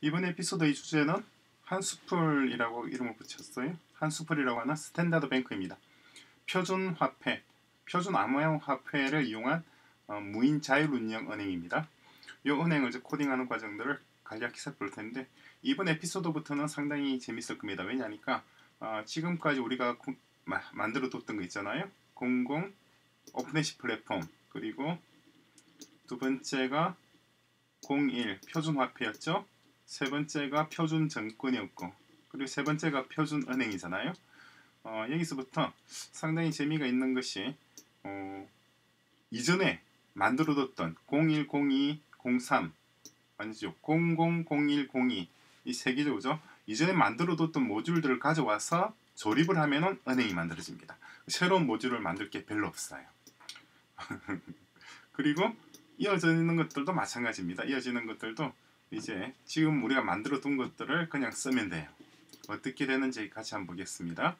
이번 에피소드의 주제는 한수풀이라고 이름을 붙였어요. 한수풀이라고 하는 스탠다드 뱅크입니다. 표준 화폐, 표준 암호형 화폐를 이용한 무인 자율운영 은행입니다. 이 은행을 이제 코딩하는 과정들을 간략히 살펴볼 텐데 이번 에피소드부터는 상당히 재밌을 겁니다. 왜냐하니까 지금까지 우리가 만들어뒀던 거 있잖아요. 공공 오픈해시 플랫폼, 그리고 두 번째가 01 표준 화폐였죠. 세 번째가 표준 정권이었고, 그리고 세 번째가 표준 은행이잖아요. 여기서부터 상당히 재미가 있는 것이 이전에 만들어뒀던 01, 02, 03 아니죠, 00, 01, 02 이 세 개죠, 그죠? 이전에 만들어뒀던 모듈들을 가져와서 조립을 하면은 은행이 만들어집니다. 새로운 모듈을 만들 게 별로 없어요. 그리고 이어지는 것들도 마찬가지입니다. 이어지는 것들도 이제 지금 우리가 만들어 둔 것들을 그냥 쓰면 돼요. 어떻게 되는지 같이 한번 보겠습니다.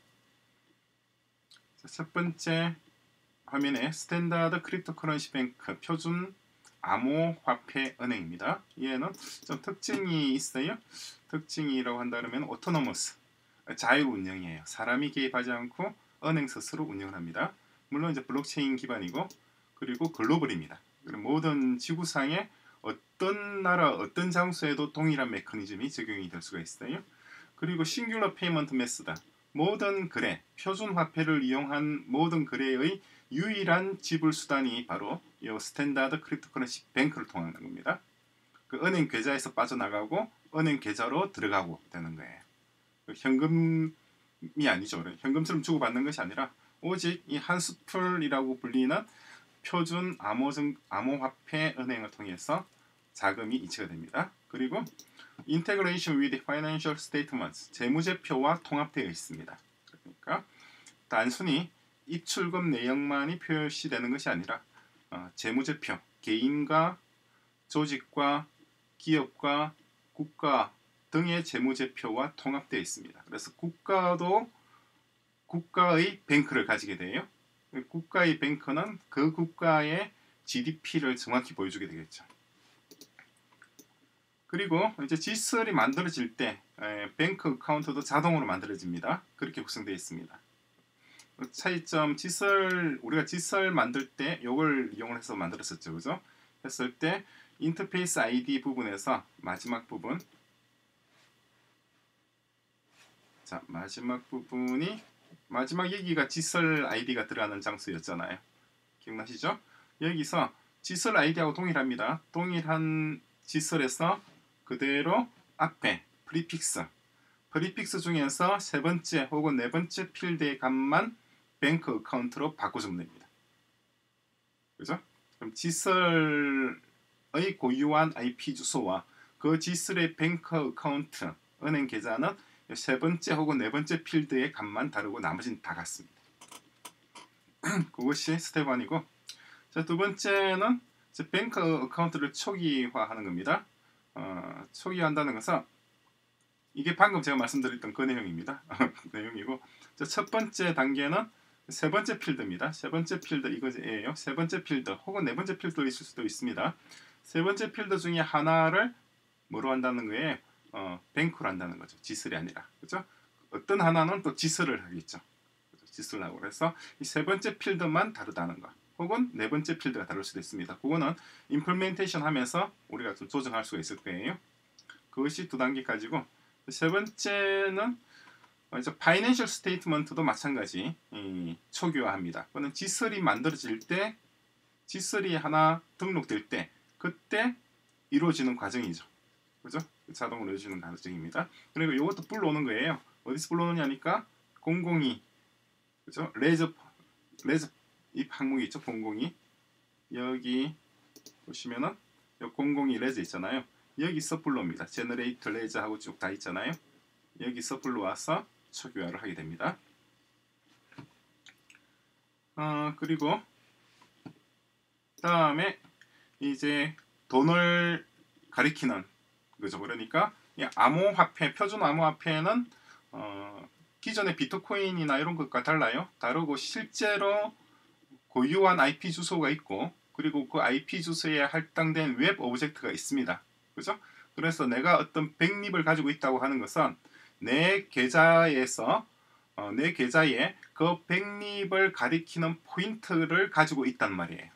첫 번째 화면에 스탠다드 크립토커런시 뱅크 표준 암호화폐 은행입니다. 얘는 좀 특징이 있어요. 특징이라고 한다면 오토노머스, 자율 운영이에요. 사람이 개입하지 않고 은행 스스로 운영을 합니다. 물론 이제 블록체인 기반이고, 그리고 글로벌입니다. 모든 지구상의 어떤 나라, 어떤 장소에도 동일한 메커니즘이 적용이 될 수가 있어요. 그리고 싱귤러 페이먼트 메소드, 모든 거래, 표준 화폐를 이용한 모든 거래의 유일한 지불 수단이 바로 이 스탠다드 크립토커런시 뱅크를 통하는 겁니다. 그 은행 계좌에서 빠져나가고 은행 계좌로 들어가고 되는 거예요. 현금이 아니죠. 현금처럼 주고받는 것이 아니라 오직 이 한수풀이라고 불리는 표준 암호화폐 은행을 통해서 자금이 이체가 됩니다. 그리고 Integration with Financial Statements, 재무제표와 통합되어 있습니다. 그러니까 단순히 입출금 내역만이 표시되는 것이 아니라 재무제표, 개인과 조직과 기업과 국가 등의 재무제표와 통합되어 있습니다. 그래서 국가도 국가의 뱅크를 가지게 돼요. 국가의 뱅크는 그 국가의 GDP를 정확히 보여주게 되겠죠. 그리고 이제 지설이 만들어질 때 뱅크 어카운트도 자동으로 만들어집니다. 그렇게 구성되어 있습니다. 차이점, 우리가 지설 만들 때 이걸 이용을 해서 만들었었죠, 그죠? 했을 때 인터페이스 아이디 부분에서 마지막 부분, 자 마지막 부분이 마지막 여기가 지설 아이디가 들어가는 장소였잖아요. 기억나시죠? 여기서 지설 아이디하고 동일합니다. 동일한 지설에서 그대로 앞에 프리픽스 중에서 세 번째 혹은 네 번째 필드의 값만 뱅크 어카운트로 바꿔주면 됩니다. 그죠? 그럼 지설의 고유한 IP 주소와 그 지설의 뱅크 어카운트, 은행 계좌는 세 번째 혹은 네 번째 필드의 값만 다르고 나머지는 다 같습니다. 그것이 스텝 1이고, 자, 두 번째는 뱅크 어카운트를 초기화하는 겁니다. 초기화한다는 것은 이게 방금 제가 말씀드렸던 그 내용입니다. 내용이고, 첫 번째 단계는 세 번째 필드입니다. 세 번째 필드 이거예요. 세 번째 필드 혹은 네 번째 필드 있을 수도 있습니다. 세 번째 필드 중에 하나를 뭐로 한다는 거예요? 뱅크로 한다는 거죠. 지설이 아니라. 그렇죠? 어떤 하나는 또 지설을 하겠죠. 지설하고 그래서 이 세 번째 필드만 다르다는 거. 혹은 네 번째 필드가 다를 수도 있습니다. 그거는 임플멘테이션 하면서 우리가 좀 조정할 수가 있을 거예요. 그것이 두 단계까지고, 세 번째는 파이낸셜 스테이트먼트도 마찬가지 초기화합니다. 그거는 지설이 만들어질 때, 지설이 하나 등록될 때 그때 이루어지는 과정이죠. 그죠? 자동으로 이루어지는 과정입니다. 그리고 이것도 불러오는 거예요. 어디서 불러오느냐니까 002, 그죠? 레저 이 항목이 있죠. 002 여기 보시면은 002 레저 있잖아요. 여기서 불러옵니다. 제너레이터 레저 하고 쭉 다 있잖아요. 여기서 불러와서 초기화를 하게 됩니다. 그리고 다음에 이제 돈을 가리키는 거죠. 그러니까 이 암호화폐, 표준 암호화폐는 기존의 비트코인이나 이런 것과 달라요. 다르고 실제로 고유한 IP 주소가 있고, 그리고 그 IP 주소에 할당된 웹 오브젝트가 있습니다. 그죠? 그래서 내가 어떤 백립을 가지고 있다고 하는 것은 내 계좌에서 내 계좌에 그 백립을 가리키는 포인트를 가지고 있단 말이에요.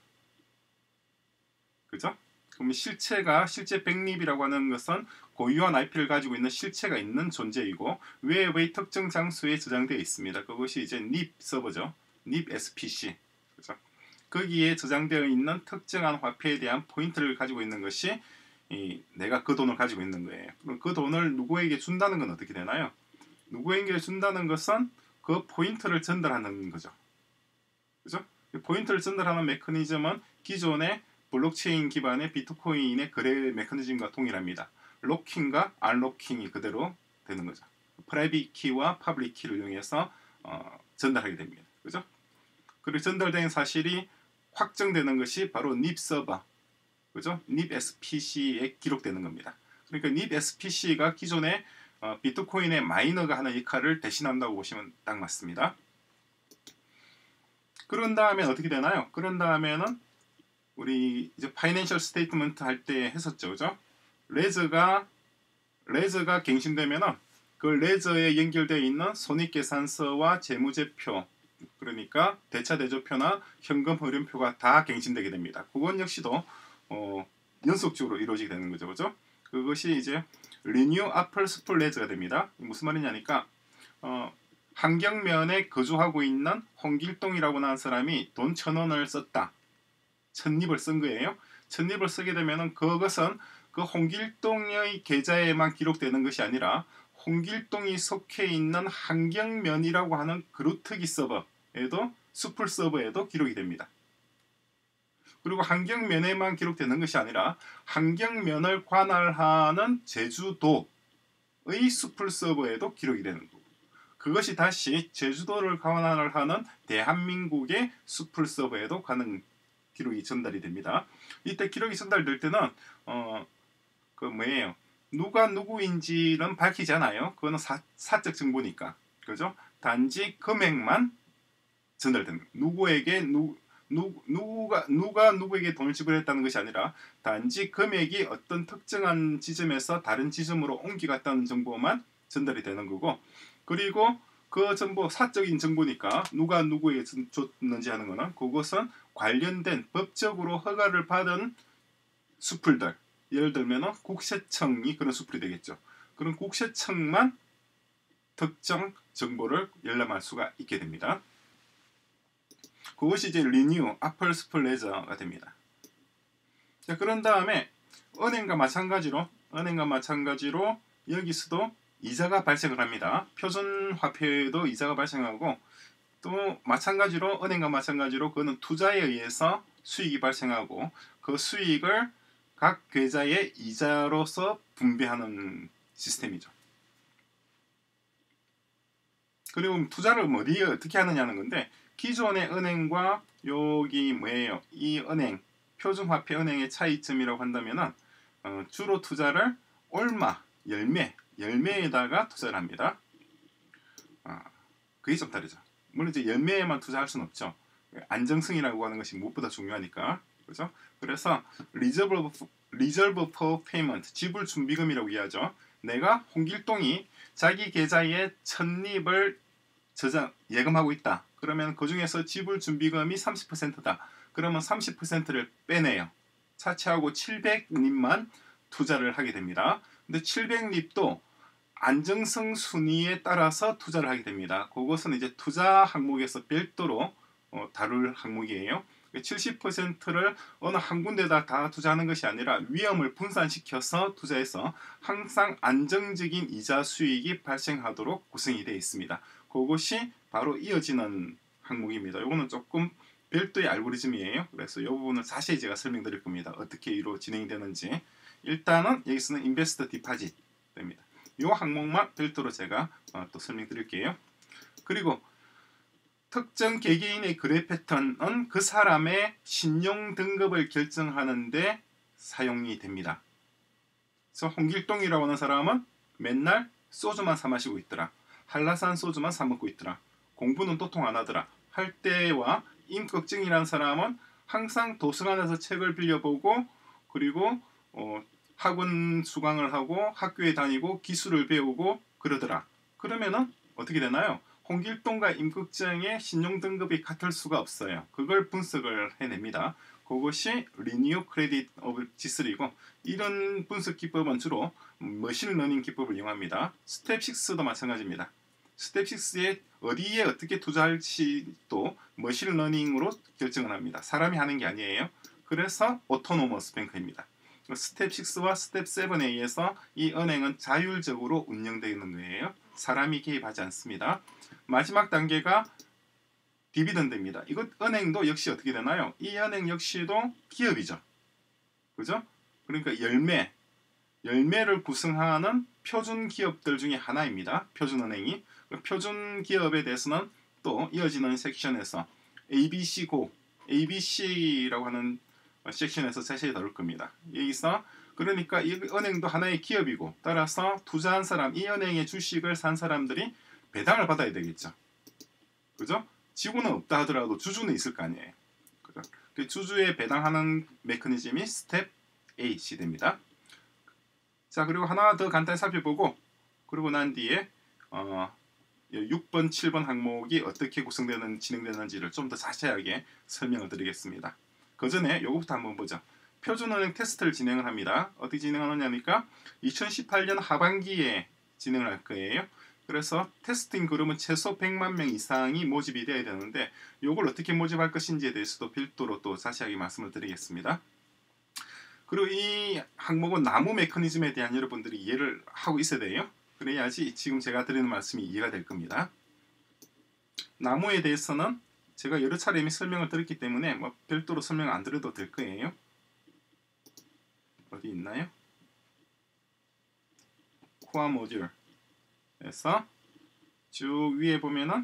그죠? 그럼 실제 백립이라고 하는 것은 고유한 IP를 가지고 있는 실체가 있는 존재이고 외부의 특정 장소에 저장되어 있습니다. 그것이 이제 NIP 서버죠. NIP SPC. 그죠? 거기에 저장되어 있는 특정한 화폐에 대한 포인트를 가지고 있는 것이 내가 그 돈을 가지고 있는 거예요. 그럼 그 돈을 누구에게 준다는 건 어떻게 되나요? 누구에게 준다는 것은 그 포인트를 전달하는 거죠. 그죠? 포인트를 전달하는 메커니즘은 기존의 블록체인 기반의 비트코인의 거래 메커니즘과 동일합니다. 로킹과 안로킹이 그대로 되는 거죠. 프라이빗 키와 퍼블릭 키를 이용해서 전달하게 됩니다. 그죠? 그리고 전달된 사실이 확정되는 것이 바로 NIP 서버, 그죠? NIP SPC에 기록되는 겁니다. 그러니까 NIP SPC가 기존의 비트코인의 마이너가 하는 역할을 대신한다고 보시면 딱 맞습니다. 그런 다음에 어떻게 되나요? 그런 다음에는 우리 이제 파이낸셜 스테이트먼트 할 때 했었죠, 그죠? 레저가 갱신되면은 그 레저에 연결되어 있는 손익계산서와 재무제표, 그러니까 대차대조표나 현금 흐름표가 다 갱신되게 됩니다. 그건 역시도 연속적으로 이루어지게 되는 거죠, 그죠? 그것이 이제 리뉴 아플 스풀 레저가 됩니다. 무슨 말이냐니까 환경면에 거주하고 있는 홍길동이라고 하는 사람이 돈 1,000원을 썼다. 1,000립을 쓴 거예요. 1,000립을 쓰게 되면은 그것은 그 홍길동의 계좌에만 기록되는 것이 아니라 홍길동이 속해 있는 환경면이라고 하는 그루트기 서버에도 수풀 서버에도 기록이 됩니다. 그리고 환경면에만 기록되는 것이 아니라 환경면을 관할하는 제주도의 수풀 서버에도 기록이 되는 거고, 그것이 다시 제주도를 관할하는 대한민국의 수풀 서버에도 가는 기록이 전달이 됩니다. 이때 기록이 전달될 때는 그 뭐예요? 누가 누구인지는 밝히지 않아요. 그거는 사적 정보니까. 그죠? 단지 금액만 전달됩니다. 누구에게 누가 누구에게 돈을 지불했다는 것이 아니라 단지 금액이 어떤 특정한 지점에서 다른 지점으로 옮겨갔다는 정보만 전달이 되는 거고, 그리고 그 정보 사적인 정보니까 누가 누구에게 줬는지 하는 거는 그것은 관련된 법적으로 허가를 받은 수풀들, 예를 들면 국세청이 그런 수풀이 되겠죠. 그런 국세청만 특정 정보를 열람할 수가 있게 됩니다. 그것이 이제 리뉴 아플 스풀 레저가 됩니다. 자, 그런 다음에 은행과 마찬가지로 여기서도 이자가 발생을 합니다. 표준 화폐에도 이자가 발생하고, 또 마찬가지로 은행과 마찬가지로 그거는 투자에 의해서 수익이 발생하고 그 수익을 각 계좌의 이자로서 분배하는 시스템이죠. 그리고 투자를 어디에 어떻게 하느냐는 건데, 기존의 은행과 여기 뭐예요? 이 은행, 표준화폐 은행의 차이점이라고 한다면은 주로 투자를 올마, 열매에다가 투자를 합니다. 그게 좀 다르죠. 물론 이제 열매에만 투자할 수는 없죠. 안정성이라고 하는 것이 무엇보다 중요하니까. 그렇죠? 그래서 Reserve for Payment, 지불 준비금이라고 이해하죠. 내가 홍길동이 자기 계좌에 1,000립을 예금하고 있다. 그러면 그 중에서 지불 준비금이 30%다. 그러면 30%를 빼내요. 차치하고 700립만 투자를 하게 됩니다. 근데 700립도 안정성 순위에 따라서 투자를 하게 됩니다. 그것은 이제 투자 항목에서 별도로 다룰 항목이에요. 70%를 어느 한 군데다 다 투자하는 것이 아니라 위험을 분산시켜서 투자해서 항상 안정적인 이자 수익이 발생하도록 구성이 되어 있습니다. 그것이 바로 이어지는 항목입니다. 이거는 조금 별도의 알고리즘이에요. 그래서 이 부분은 자세히 제가 설명드릴 겁니다. 어떻게 이로 진행되는지. 일단은 여기서는 인베스터 디파짓 됩니다. 이 항목만 별도로 제가 또 설명드릴게요. 그리고 특정 개개인의 거래 패턴은 그 사람의 신용 등급을 결정하는데 사용이 됩니다. 그래서 홍길동이라고 하는 사람은 맨날 소주만 사 마시고 있더라. 한라산 소주만 사 먹고 있더라. 공부는 도통 안 하더라. 할 때와 임꺽정이라는 사람은 항상 도서관에서 책을 빌려보고, 그리고 학원 수강을 하고 학교에 다니고 기술을 배우고 그러더라. 그러면은 어떻게 되나요? 홍길동과 임국정의 신용등급이 같을 수가 없어요. 그걸 분석을 해냅니다. 그것이 리니어 크레딧 오브 지슬이고, 이런 분석 기법은 주로 머신러닝 기법을 이용합니다. 스텝 6도 마찬가지입니다. 스텝 6에 어디에 어떻게 투자할지도 머신러닝으로 결정을 합니다. 사람이 하는 게 아니에요. 그래서 오토노머스 뱅크입니다. 스텝 6와 스텝 7에 의해서 이 은행은 자율적으로 운영되는 거예요. 사람이 개입하지 않습니다. 마지막 단계가 디비던드입니다. 이것 은행도 역시 어떻게 되나요? 이 은행 역시도 기업이죠. 그죠? 그러니까 열매를 구성하는 표준 기업들 중에 하나입니다. 표준은행이. 표준 기업에 대해서는 또 이어지는 섹션에서 ABC고, ABC라고 하는 섹션에서 자세히 다룰 겁니다. 여기서 그러니까 이 은행도 하나의 기업이고, 따라서 투자한 사람, 이 은행의 주식을 산 사람들이 배당을 받아야 되겠죠. 그죠? 지구는 없다 하더라도 주주는 있을 거 아니에요. 그죠? 그 주주에 배당하는 메커니즘이 스텝 8이 됩니다. 자, 그리고 하나 더 간단히 살펴보고, 그러고 난 뒤에 6번, 7번 항목이 어떻게 진행되는지를 좀 더 자세하게 설명을 드리겠습니다. 그 전에 요거부터 한번 보죠. 표준은행 테스트를 진행을 합니다. 어떻게 진행하느냐니까 2018년 하반기에 진행을 할 거예요. 그래서 테스팅 그룹은 최소 100만 명 이상이 모집이 되어야 되는데, 요걸 어떻게 모집할 것인지에 대해서도 별도로 또 자세하게 말씀을 드리겠습니다. 그리고 이 항목은 나무 메커니즘에 대한 여러분들이 이해를 하고 있어야 돼요. 그래야지 지금 제가 드리는 말씀이 이해가 될 겁니다. 나무에 대해서는 제가 여러 차례 이미 설명을 드렸기 때문에 뭐 별도로 설명 안 드려도 될 거예요. 어디 있나요? 코어 모듈에서 쭉 위에 보면은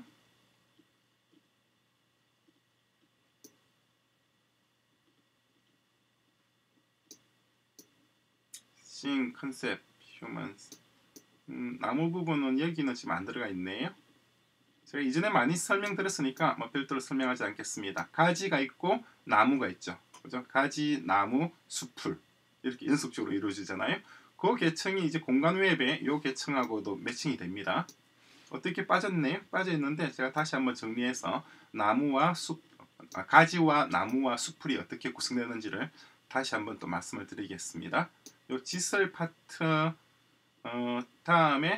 싱, 컨셉, 휴먼스. 나무 부분은 여기는 지금 안 들어가 있네요. 제가 이전에 많이 설명드렸으니까 뭐 별도로 설명하지 않겠습니다. 가지가 있고 나무가 있죠. 그죠? 가지, 나무, 수풀 이렇게 연속적으로 이루어지잖아요. 그 계층이 이제 공간 웹에 이 계층하고도 매칭이 됩니다. 어떻게 빠졌네요? 빠져 있는데 제가 다시 한번 정리해서 가지와 나무와 수풀이 어떻게 구성되는지를 다시 한번 또 말씀을 드리겠습니다. 요 지설 파트 다음에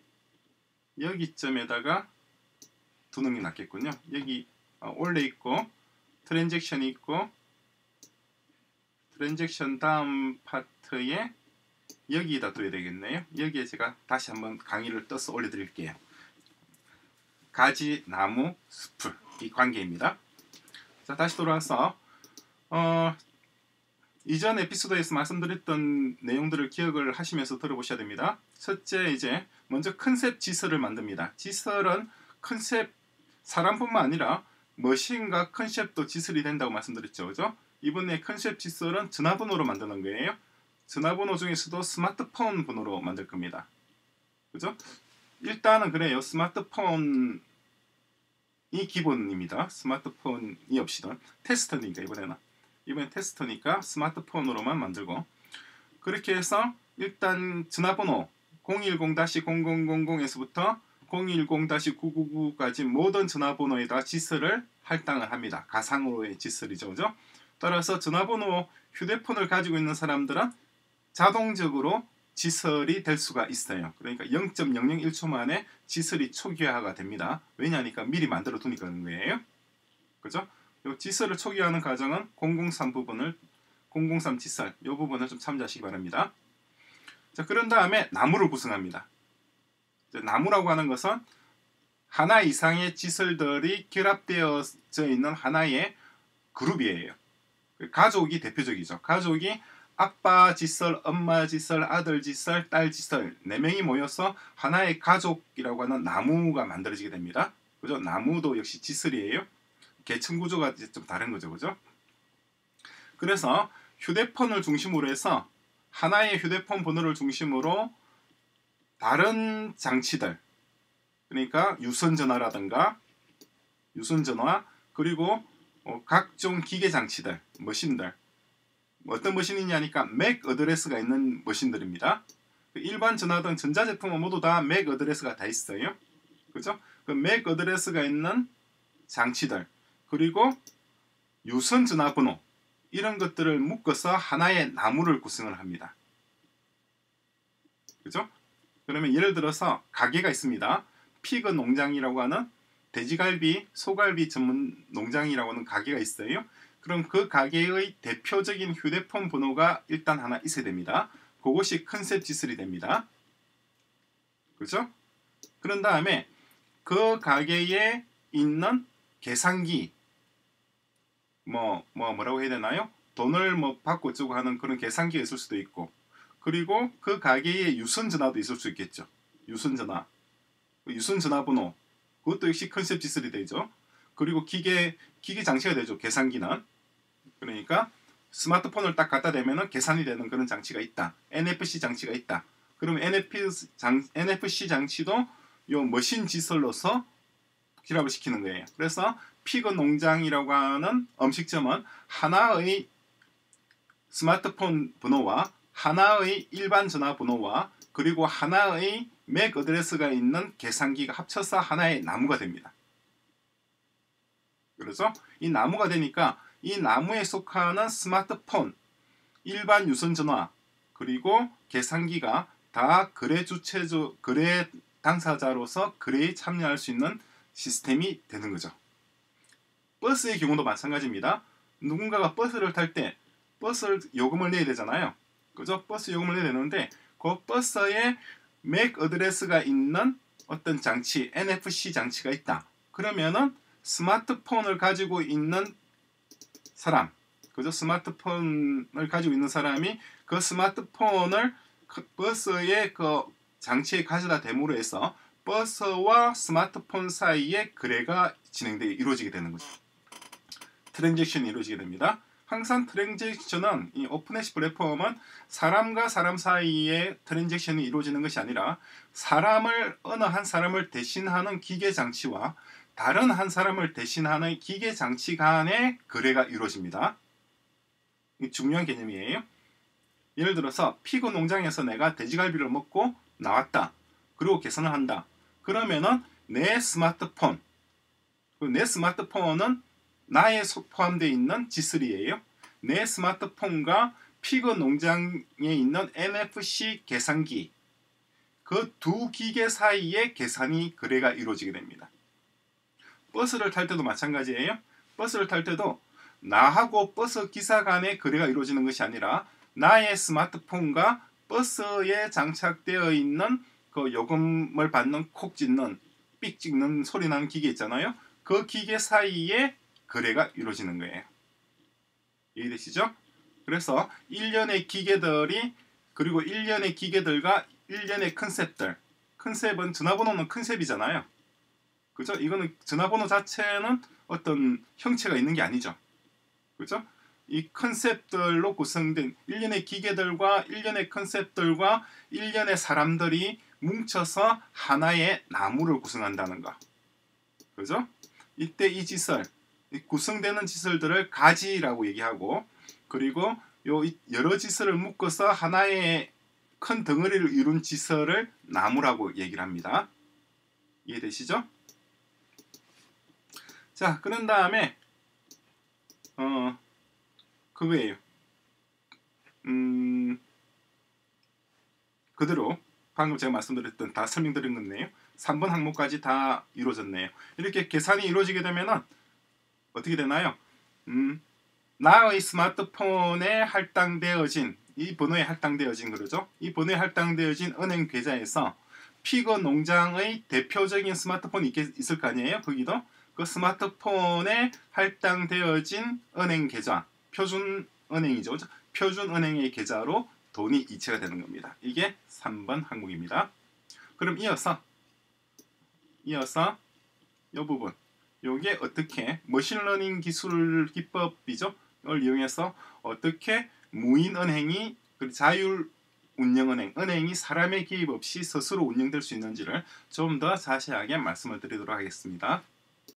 여기점에다가 두는 게 낫겠군요. 여기 올레 있고 트랜잭션이 있고, 트랜잭션 다음 파트에 여기에다 둬야 되겠네요. 여기에 제가 다시 한번 강의를 떠서 올려드릴게요. 가지, 나무, 숲풀 이 관계입니다. 자, 다시 돌아와서 이전 에피소드에서 말씀드렸던 내용들을 기억을 하시면서 들어보셔야 됩니다. 첫째, 이제 먼저 컨셉 지설을 만듭니다. 지설은 컨셉, 사람뿐만 아니라 머신과 컨셉도 지설이 된다고 말씀드렸죠. 그죠? 이번에 컨셉 지설은 전화번호로 만드는 거예요. 전화번호 중에서도 스마트폰 번호로 만들 겁니다. 그죠? 일단은 그래요. 스마트폰이 기본입니다. 스마트폰이 없이는 테스트니까 이번엔 테스트니까 스마트폰으로만 만들고, 그렇게 해서 일단 전화번호 010-0000에서부터 010-999까지 모든 전화번호에다 지설을 할당을 합니다. 가상으로의 지설이죠. 그죠? 따라서 전화번호 휴대폰을 가지고 있는 사람들은 자동적으로 지설이 될 수가 있어요. 그러니까 0.001초 만에 지설이 초기화가 됩니다. 왜냐하니까 미리 만들어 두니까 그런 거예요. 그죠? 요 지설을 초기화하는 과정은 003 지설 이 부분을 좀 참조하시기 바랍니다. 자, 그런 다음에 나무를 구성합니다. 나무라고 하는 것은 하나 이상의 지설들이 결합되어져 있는 하나의 그룹이에요. 가족이 대표적이죠. 가족이 아빠 지설, 엄마 지설, 아들 지설, 딸 지설 4명이 모여서 하나의 가족이라고 하는 나무가 만들어지게 됩니다. 그죠? 나무도 역시 지설이에요. 계층 구조가 좀 다른 거죠. 그죠? 그래서 휴대폰을 중심으로 해서 하나의 휴대폰 번호를 중심으로 다른 장치들, 그러니까 유선전화라든가 유선전화, 그리고 각종 기계 장치들, 머신들, 어떤 머신이냐니까 맥 어드레스가 있는 머신들입니다. 일반 전화 등 전자제품은 모두 다 맥 어드레스가 다 있어요. 그죠? 그 맥 어드레스가 있는 장치들, 그리고 유선 전화번호, 이런 것들을 묶어서 하나의 나무를 구성을 합니다. 그죠? 그러면 예를 들어서 가게가 있습니다. 피그 농장이라고 하는 돼지갈비, 소갈비 전문 농장이라고 하는 가게가 있어요. 그럼 그 가게의 대표적인 휴대폰 번호가 일단 하나 있어야 됩니다. 그것이 컨셉 지슬이 됩니다. 그죠? 그런 다음에 그 가게에 있는 계산기, 뭐라고 해야 되나요? 돈을 뭐 받고 어쩌고 하는 그런 계산기가 있을 수도 있고, 그리고 그 가게에 유선 전화도 있을 수 있겠죠. 유선 전화, 유선 전화번호, 그것도 역시 컨셉 지슬이 되죠. 그리고 기계 장치가 되죠. 계산기는. 그러니까 스마트폰을 딱 갖다 대면은 계산이 되는 그런 장치가 있다. NFC 장치가 있다. 그러면 NFC 장치도 요 머신 지설로서 결합을 시키는 거예요. 그래서 피그 농장이라고 하는 음식점은 하나의 스마트폰 번호와 하나의 일반 전화번호와 그리고 하나의 맥 어드레스가 있는 계산기가 합쳐서 하나의 나무가 됩니다. 그래서 이 나무가 되니까 이 나무에 속하는 스마트폰, 일반 유선전화, 그리고 계산기가 다 거래 당사자로서 거래에 참여할 수 있는 시스템이 되는 거죠. 버스의 경우도 마찬가지입니다. 누군가가 버스를 탈 때 버스 요금을 내야 되잖아요. 그죠? 버스 요금을 내야 되는데 그 버스에 맥 어드레스가 있는 어떤 장치, NFC 장치가 있다. 그러면은 스마트폰을 가지고 있는 사람, 그죠? 스마트폰을 가지고 있는 사람이 그 스마트폰을 버스의 그 장치에 가져다 대므로 해서 버스와 스마트폰 사이에 거래가 이루어지게 되는 거죠. 트랜잭션이 이루어지게 됩니다. 항상 트랜잭션은 이 오픈해시 플랫폼은 사람과 사람 사이에 트랜잭션이 이루어지는 것이 아니라 어느 한 사람을 대신하는 기계 장치와 다른 한 사람을 대신하는 기계 장치 간의 거래가 이루어집니다. 이 중요한 개념이에요. 예를 들어서 피그 농장에서 내가 돼지갈비를 먹고 나왔다. 그리고 계산을 한다. 그러면은 내 스마트폰은 나에 포함되어 있는 지슬이에요. 내 스마트폰과 피그 농장에 있는 NFC 계산기, 그 두 기계 사이에 계산이 거래가 이루어지게 됩니다. 버스를 탈 때도 마찬가지예요. 버스를 탈 때도 나하고 버스 기사 간의 거래가 이루어지는 것이 아니라 나의 스마트폰과 버스에 장착되어 있는 그 요금을 받는 콕 찢는, 삑 찍는 소리 나는 기계 있잖아요. 그 기계 사이에 거래가 이루어지는 거예요. 이해되시죠? 그래서 일련의 기계들이, 그리고 일련의 기계들과 일련의 컨셉은 전화번호는 컨셉이잖아요. 그죠? 이거는 전화번호 자체는 어떤 형체가 있는 게 아니죠. 그죠? 이 컨셉들로 구성된 일련의 기계들과 일련의 컨셉들과 일련의 사람들이 뭉쳐서 하나의 나무를 구성한다는 거. 그죠? 이때 이 구성되는 지설들을 가지라고 얘기하고, 그리고 요 여러 지설을 묶어서 하나의 큰 덩어리를 이룬 지설을 나무라고 얘기를 합니다. 이해되시죠? 자, 그런 다음에 그거예요. 그대로 방금 제가 말씀드렸던 다 설명드린 건데요. 3번 항목까지 다 이루어졌네요. 이렇게 계산이 이루어지게 되면은 어떻게 되나요? 나의 스마트폰에 할당되어진, 이 번호에 할당되어진, 그러죠? 이 번호에 할당되어진 은행 계좌에서 피그 농장의 대표적인 스마트폰이 있을 거 아니에요? 거기도 그 스마트폰에 할당되어진 은행 계좌, 표준은행이죠. 표준은행의 계좌로 돈이 이체가 되는 겁니다. 이게 3번 항목입니다. 그럼 이어서 이 부분, 요게 어떻게 머신러닝 기술 기법이죠. 이걸 이용해서 어떻게 무인은행이, 자율 은행이 사람의 개입 없이 스스로 운영될 수 있는지를 좀 더 자세하게 말씀을 드리도록 하겠습니다.